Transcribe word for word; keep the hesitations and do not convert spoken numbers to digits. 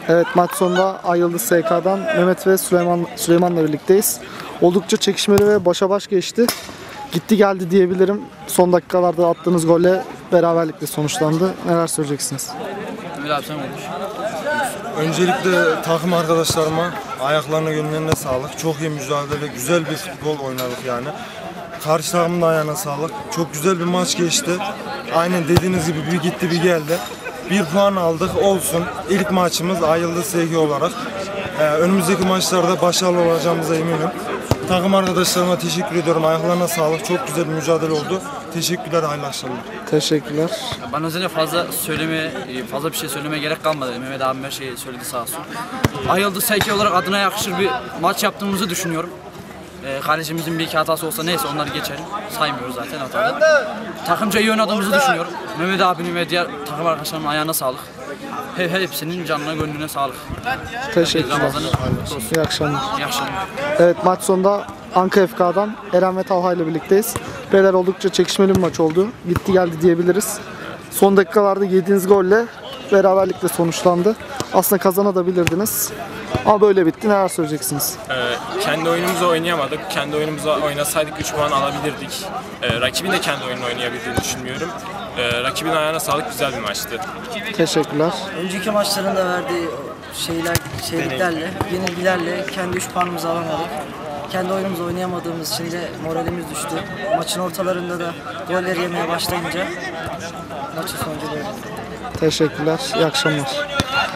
Evet, maç sonunda Ay Yıldız S K'dan Mehmet ve Süleyman Süleyman'la birlikteyiz. Oldukça çekişmeli ve başa baş geçti. Gitti geldi diyebilirim. Son dakikalarda attığınız golle beraberlikle sonuçlandı. Neler söyleyeceksiniz? Öyle abi, sen konuş. Öncelikle takım arkadaşlarıma ayaklarına gönüllerine sağlık. Çok iyi mücadele, güzel bir futbol oynadık yani. Karşı takımın da ayağına sağlık. Çok güzel bir maç geçti. Aynen dediğiniz gibi bir gitti bir geldi. Bir puan aldık, olsun. İlk maçımız Ay Yıldız S K olarak. Ee, önümüzdeki maçlarda başarılı olacağımıza eminim. Takım arkadaşlarıma teşekkür ediyorum. Ayaklarına sağlık. Çok güzel bir mücadele oldu. Teşekkürler, hayırlı akşamlar. Teşekkürler. Bana özellikle fazla söyleme, fazla bir şey söylemeye gerek kalmadı. Mehmet abim her şeyi söyledi sağ olsun. Ay Yıldız S K olarak adına yakışır bir maç yaptığımızı düşünüyorum. Ee, kalecimizin bir iki hatası olsa neyse onları geçelim. Saymıyoruz zaten hataları. Takımca iyi oynadığımızı düşünüyorum. Mehmet abinin ve diğer takım arkadaşlarımın ayağına sağlık. He, hepsinin canına gönlüne sağlık. Teşekkürler. Ramazan'ın kutlu olsun. İyi akşamlar. İyi akşamlar. Evet, maç sonunda Anka F K'dan Eren ve Talha ile birlikteyiz. Beyler, oldukça çekişmeli bir maç oldu. Gitti geldi diyebiliriz. Son dakikalarda yediğiniz golle beraberlikle sonuçlandı. Aslında kazanabilirdiniz. Ama böyle bitti. Neler söyleyeceksiniz? Ee, kendi oyunumuzu oynayamadık. Kendi oyunumuzu oynasaydık üç puan alabilirdik. Ee, rakibin de kendi oyununu oynayabildiğini düşünmüyorum. Ee, rakibin ayağına sağlık, güzel bir maçtı. Teşekkürler. Önceki maçlarında verdiği şeyler, şeyliklerle, yenilgilerle kendi üç puanımızı alamadık. Kendi oyunumuzu oynayamadığımız için de moralimiz düştü. Maçın ortalarında da golleri yemeye başlayınca maçın sonucu böyle. Teşekkürler. İyi akşamlar.